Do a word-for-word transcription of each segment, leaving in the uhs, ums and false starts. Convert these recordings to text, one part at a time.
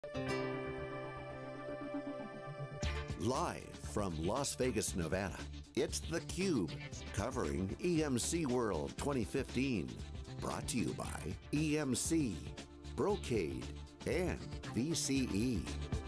Live from Las Vegas, Nevada, it's theCUBE, covering E M C World twenty fifteen. Brought to you by E M C, Brocade, and V C E.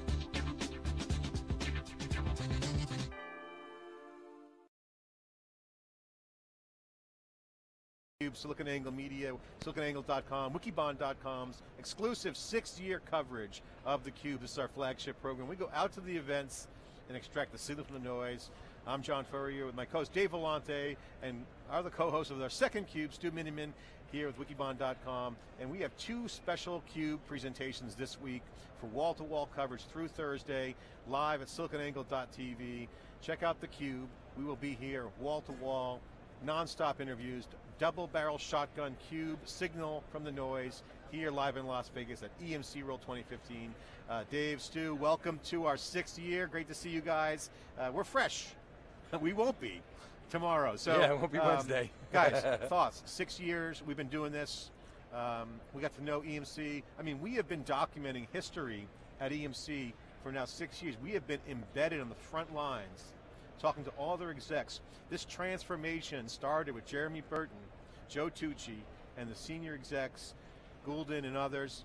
SiliconANGLE Media, Silicon Angle dot com, Wikibon dot com's exclusive six-year coverage of theCUBE. This is our flagship program. We go out to the events and extract the signal from the noise. I'm John Furrier with my co-host Dave Vellante, and our the co-host of our second CUBE, Stu Miniman, here with Wikibon dot com. And we have two special CUBE presentations this week for wall-to-wall coverage through Thursday, live at Silicon Angle dot T V. Check out theCUBE. We will be here wall-to-wall, non-stop interviews, double barrel shotgun CUBE, signal from the noise, here live in Las Vegas at E M C World twenty fifteen. Uh, Dave, Stu, welcome to our sixth year. Great to see you guys. Uh, we're fresh. We won't be tomorrow. So yeah, it won't be um, Wednesday. Guys, thoughts, six years, we've been doing this. Um, we got to know E M C. I mean, we have been documenting history at E M C for now six years. We have been embedded on the front lines, talking to all their execs. This transformation started with Jeremy Burton, Joe Tucci, and the senior execs, Goulden and others.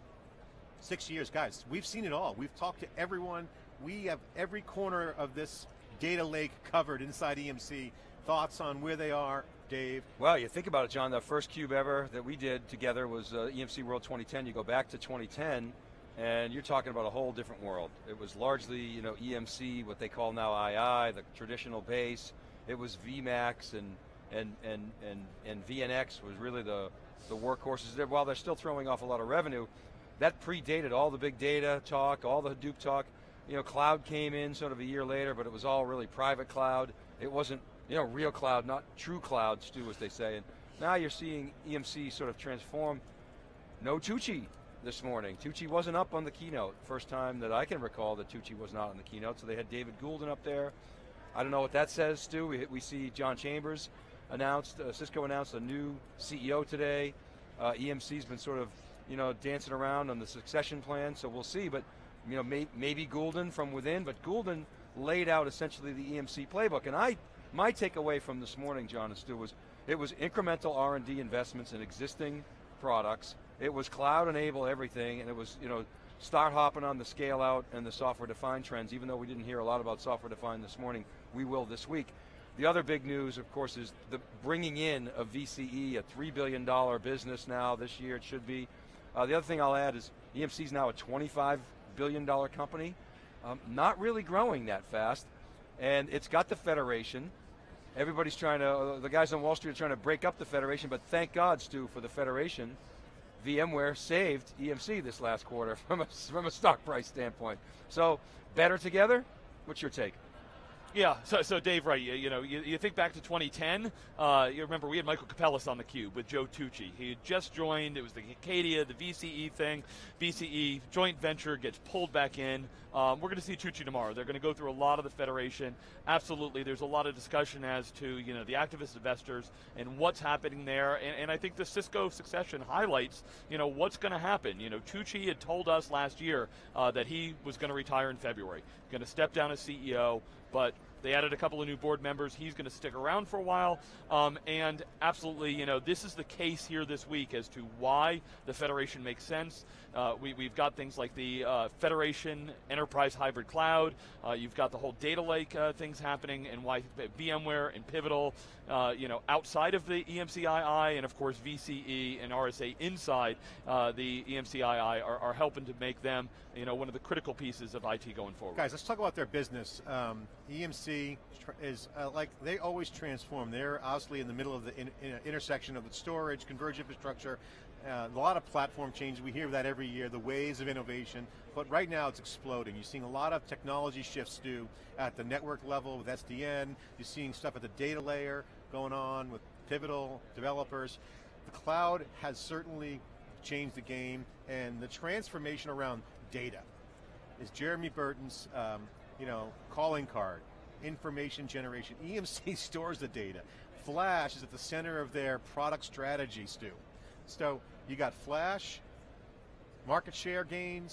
Six years, guys, we've seen it all. We've talked to everyone. We have every corner of this data lake covered inside E M C. Thoughts on where they are, Dave? Well, you think about it, John, the first CUBE ever that we did together was uh, E M C World twenty ten. You go back to twenty ten, and you're talking about a whole different world. It was largely, you know, E M C, what they call now I I, the traditional base. It was V MAX and and and and and V N X was really the the workhorses there. While they're still throwing off a lot of revenue, that predated all the big data talk, all the Hadoop talk. You know, cloud came in sort of a year later, but it was all really private cloud. It wasn't, you know, real cloud, not true cloud, Stu, as they say. And now you're seeing E M C sort of transform. No Tucci this morning. Tucci wasn't up on the keynote. First time that I can recall that Tucci was not on the keynote, so they had David Goulden up there. I don't know what that says, Stu. We, we see John Chambers announced, uh, Cisco announced a new C E O today. Uh, E M C's been sort of, you know, dancing around on the succession plan, so we'll see. But, you know, may, maybe Goulden from within, but Goulden laid out essentially the E M C playbook. And I, my takeaway from this morning, John and Stu, was it was incremental R and D investments in existing products. It was cloud enable everything, and it was, you know, start hopping on the scale out and the software defined trends. Even though we didn't hear a lot about software defined this morning, we will this week. The other big news, of course, is the bringing in of V C E, a three billion dollar business now this year, it should be. Uh, the other thing I'll add is E M C's now a twenty-five billion dollar company, um, not really growing that fast, and it's got the Federation. Everybody's trying to, uh, the guys on Wall Street are trying to break up the Federation, but thank God, Stu, for the Federation. VMware saved E M C this last quarter from a, from a stock price standpoint. So, better together? What's your take? Yeah, so, so Dave, right, you, you know, you, you think back to twenty ten, uh, you remember we had Michael Capellas on theCUBE with Joe Tucci. He had just joined, it was the Acadia, the V C E thing, V C E joint venture gets pulled back in. Um, we're going to see Tucci tomorrow. They're going to go through a lot of the Federation. Absolutely, there's a lot of discussion as to, you know, the activist investors and what's happening there, and, and I think the Cisco succession highlights, you know, what's going to happen. You know, Tucci had told us last year uh, that he was going to retire in February, going to step down as C E O, but they added a couple of new board members. He's going to stick around for a while. Um, and absolutely, you know, this is the case here this week as to why the Federation makes sense. Uh, we, we've got things like the uh, Federation Enterprise Hybrid Cloud. Uh, you've got the whole data lake uh, things happening, and why VMware and Pivotal, uh, you know, outside of the E M C I I, and of course V C E and R S A inside uh, the E M C I I are, are helping to make them, you know, one of the critical pieces of I T going forward. Guys, let's talk about their business. Um, E M C is uh, like, they always transform. They're obviously in the middle of the in, in intersection of the storage, converged infrastructure, uh, a lot of platform changes. We hear that every year, the waves of innovation, but right now it's exploding. You're seeing a lot of technology shifts do at the network level with S D N. You're seeing stuff at the data layer going on with Pivotal developers. The cloud has certainly changed the game, and the transformation around data is Jeremy Burton's um, you know, calling card, information generation. E M C stores the data. Flash is at the center of their product strategy, Stu. So you got Flash, market share gains,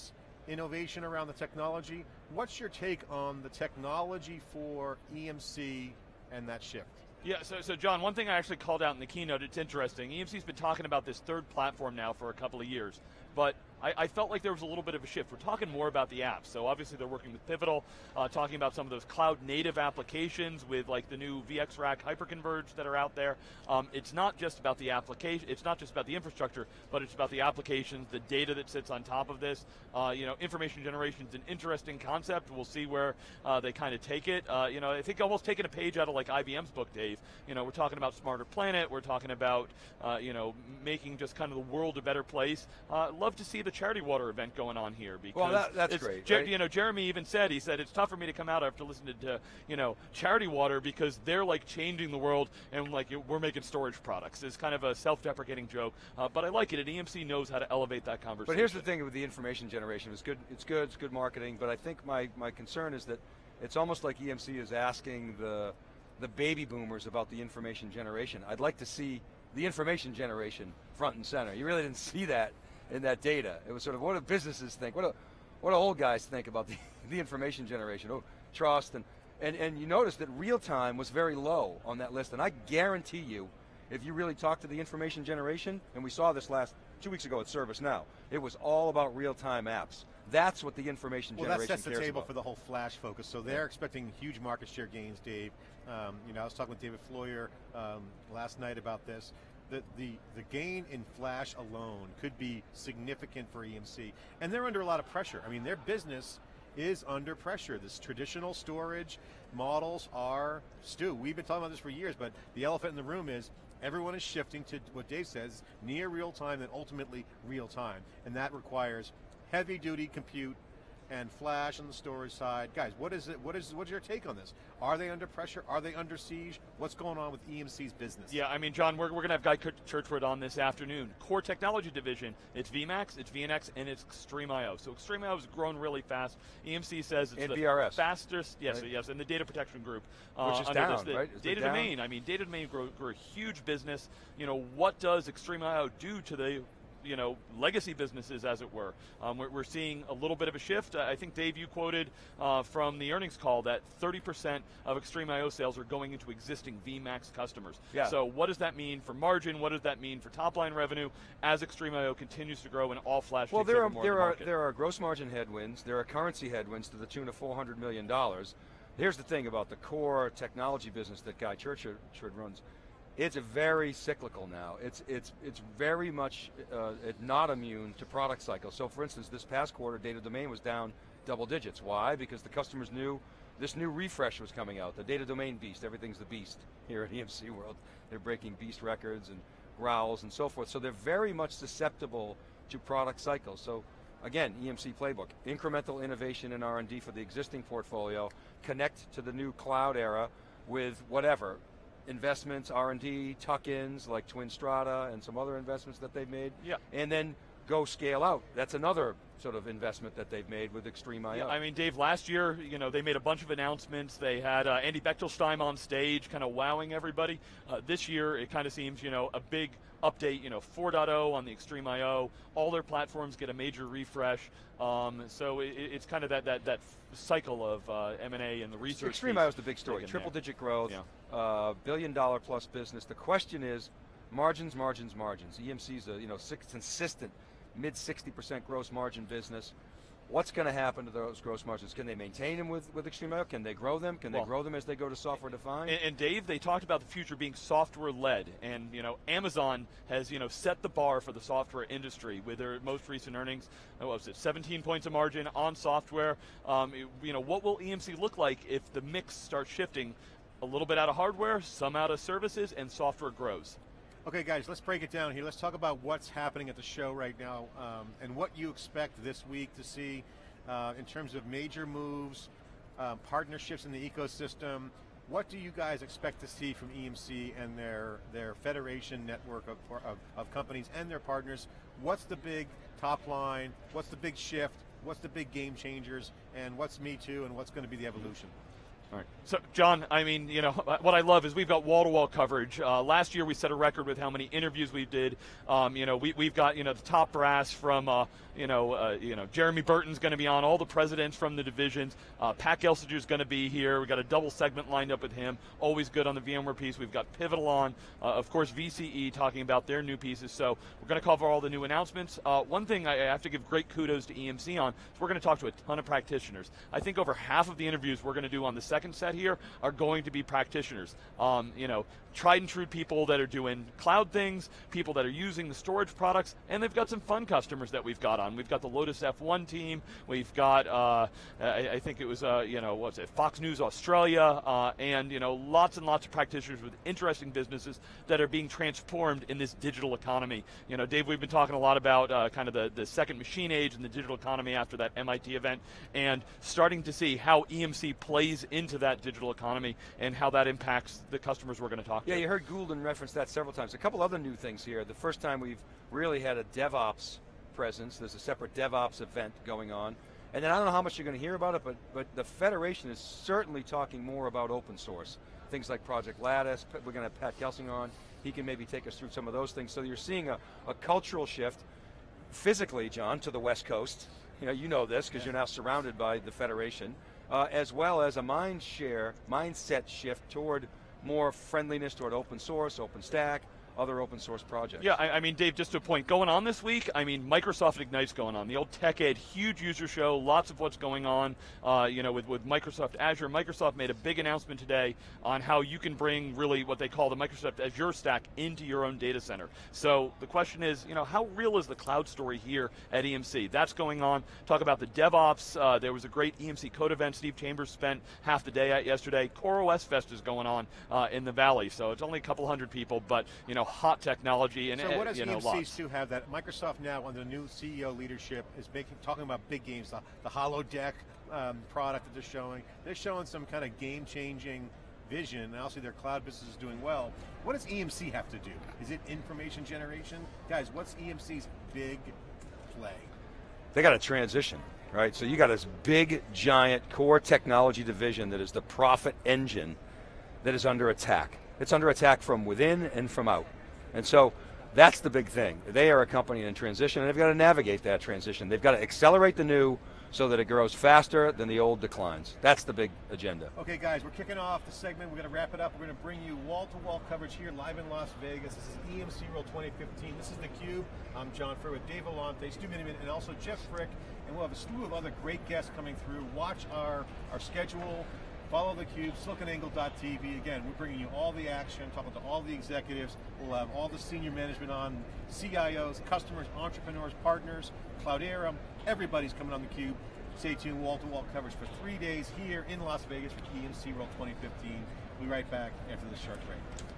innovation around the technology. What's your take on the technology for E M C and that shift? Yeah, so, so John, one thing I actually called out in the keynote, it's interesting. E M C's been talking about this third platform now for a couple of years, but I, I felt like there was a little bit of a shift. We're talking more about the apps. So obviously they're working with Pivotal, uh, talking about some of those cloud native applications with like the new V X Rack Hyperconverged that are out there. Um, it's not just about the application, it's not just about the infrastructure, but it's about the applications, the data that sits on top of this. Uh, you know, information generation is an interesting concept. We'll see where uh, they kind of take it. Uh, you know, I think almost taking a page out of like I B M's book, Dave. You know, we're talking about Smarter Planet, we're talking about, uh, you know, making just kind of the world a better place. Uh, love to see the Charity Water event going on here because well, that, that's it's, great. Jer- right? You know, Jeremy even said, he said, it's tough for me to come out after listening to, you know, Charity Water because they're like changing the world and like we're making storage products. It's kind of a self-deprecating joke, uh, but I like it, and E M C knows how to elevate that conversation. But here's the thing with the information generation. It's good, it's good, it's good marketing, but I think my, my concern is that it's almost like E M C is asking the, the baby boomers about the information generation. I'd like to see the information generation front and center. You really didn't see that in that data. It was sort of what do businesses think, what do, what do old guys think about the, the information generation, oh, trust, and, and, and you notice that real time was very low on that list, and I guarantee you, if you really talk to the information generation, and we saw this last two weeks ago at ServiceNow, it was all about real-time apps. That's what the information well, generation cares about. Well, that sets the table about. for the whole flash focus. So they're yeah. expecting huge market share gains, Dave. Um, you know, I was talking with David Floyer um, last night about this. The, the, the gain in flash alone could be significant for E M C. And they're under a lot of pressure. I mean, their business is under pressure. This traditional storage models are, Stu, we've been talking about this for years, but the elephant in the room is everyone is shifting to what Dave says, near real time and ultimately real time. And that requires heavy duty compute and flash on the storage side. Guys, what is it? What is what's your take on this? Are they under pressure? Are they under siege? What's going on with E M C's business? Yeah, I mean, John, we're, we're going to have Guy Churchward on this afternoon. Core Technology Division, it's V MAX, it's V N X, and it's Extreme I O. So Extreme I O has grown really fast. E M C says it's and the B R S. fastest, yes, right. yes, and the Data Protection Group. Which uh, is under down, this, the right? Is Data Domain, I mean, Data Domain grew, grew a huge business. You know, what does Extreme I O do to the you know, legacy businesses, as it were? Um, we're, we're seeing a little bit of a shift. I think, Dave, you quoted uh, from the earnings call that thirty percent of Extreme I O sales are going into existing V MAX customers. Yeah. So what does that mean for margin? What does that mean for top-line revenue as Extreme I O continues to grow and all flash Well, takes there over are, more there of the are, market? there are gross margin headwinds. There are currency headwinds to the tune of four hundred million dollars. Here's the thing about the core technology business that Guy Churchward runs. It's very cyclical now. It's it's it's very much uh, not immune to product cycles. So, for instance, this past quarter, Data Domain was down double digits. Why? Because the customers knew this new refresh was coming out. The Data Domain beast. Everything's the beast here at E M C World. They're breaking beast records and growls and so forth. So they're very much susceptible to product cycles. So, again, E M C playbook: incremental innovation and R and D for the existing portfolio. Connect to the new cloud era with whatever. Investments, R and D, tuck-ins like Twin Strata and some other investments that they've made. Yeah. And then go scale out. That's another sort of investment that they've made with Extreme I O. Yeah, I mean, Dave, last year, you know, they made a bunch of announcements. They had uh, Andy Bechtolsheim on stage kind of wowing everybody. Uh, this year, it kind of seems, you know, a big update, you know, four point oh on the Extreme I O. All their platforms get a major refresh. Um, so it, it's kind of that that that cycle of uh, M and A and the research. Extreme I O is the big story. Triple-digit growth, yeah. uh, billion-dollar plus business. The question is margins, margins, margins. E M C's a you know six, consistent mid sixty percent gross margin business. What's going to happen to those gross margins? Can they maintain them with, with Extreme I O? Can they grow them? Can well, they grow them as they go to software defined? And, and Dave, they talked about the future being software led, and you know, Amazon has you know set the bar for the software industry with their most recent earnings. What was it? seventeen points of margin on software. Um, you know, what will E M C look like if the mix starts shifting a little bit out of hardware, some out of services, and software grows? Okay, guys, let's break it down here. Let's talk about what's happening at the show right now um, and what you expect this week to see uh, in terms of major moves, uh, partnerships in the ecosystem. What do you guys expect to see from E M C and their, their federation network of, of, of companies and their partners? What's the big top line? What's the big shift? What's the big game changers? And what's Me Too and what's going to be the evolution? All right. So, John, I mean, you know, what I love is we've got wall-to-wall coverage. Uh, last year we set a record with how many interviews we did. Um, you know, we, we've got, you know, the top brass from, uh, you know, uh, you know, Jeremy Burton's going to be on, all the presidents from the divisions. Uh, Pat Gelsinger's going to be here. We've got a double segment lined up with him. Always good on the VMware piece. We've got Pivotal on. Uh, of course, V C E talking about their new pieces. So we're going to cover all the new announcements. Uh, one thing I have to give great kudos to E M C on is we're going to talk to a ton of practitioners. I think over half of the interviews we're going to do on the second set here are going to be practitioners. Um, you know, tried and true people that are doing cloud things, people that are using the storage products, and they've got some fun customers that we've got on. We've got the Lotus F one team. We've got, uh, I, I think it was, uh, you know, what's it, Fox News Australia, uh, and, you know, lots and lots of practitioners with interesting businesses that are being transformed in this digital economy. You know, Dave, we've been talking a lot about uh, kind of the, the second machine age and the digital economy after that M I T event, and starting to see how E M C plays into that digital economy and how that impacts the customers we're going to talk Yeah, to. you heard Goulden reference that several times. A couple other new things here. The first time we've really had a DevOps presence. There's a separate DevOps event going on. And then I don't know how much you're going to hear about it, but, but the Federation is certainly talking more about open source. Things like Project Lattice. We're going to have Pat Gelsinger on. He can maybe take us through some of those things. So you're seeing a, a cultural shift physically, John, to the West Coast. You know, you know this because yeah. you're now surrounded by the Federation, uh, as well as a mind share, mindset shift toward more friendliness toward open source, OpenStack, other open source projects. Yeah, I, I mean, Dave, just to a point, going on this week, I mean, Microsoft Ignite's going on. The old TechEd, huge user show, lots of what's going on, uh, you know, with, with Microsoft Azure. Microsoft made a big announcement today on how you can bring really what they call the Microsoft Azure stack into your own data center. So the question is, you know, how real is the cloud story here at E M C? That's going on. Talk about the DevOps. Uh, there was a great E M C Code event Steve Chambers spent half the day at yesterday. CoreOS Fest is going on uh, in the Valley, so it's only a couple hundred people, but, you know, hot technology and so what does you know, E M C lots. to have that Microsoft now under the new C E O leadership is making talking about big games, the, the holodeck um, product that they're showing. They're showing some kind of game-changing vision, and obviously their cloud business is doing well. What does E M C have to do? Is it information generation? Guys, what's E M C's big play? They got a transition, right? So you got this big, giant core technology division that is the profit engine that is under attack. It's under attack from within and from out. And so that's the big thing. They are a company in transition, and they've got to navigate that transition. They've got to accelerate the new so that it grows faster than the old declines. That's the big agenda. Okay, guys, we're kicking off the segment. We're going to wrap it up. We're going to bring you wall-to-wall coverage here live in Las Vegas. This is E M C World twenty fifteen. This is theCUBE. I'm John Furrier with Dave Vellante, Stu Miniman, and also Jeff Frick. And we'll have a slew of other great guests coming through. Watch our, our schedule. Follow theCUBE, Silicon Angle dot T V. Again, we're bringing you all the action, talking to all the executives. We'll have all the senior management on, C I Os, customers, entrepreneurs, partners, Cloudera. Everybody's coming on theCUBE. Stay tuned, wall-to-wall coverage for three days here in Las Vegas for E M C World twenty fifteen. We'll be right back after this short break.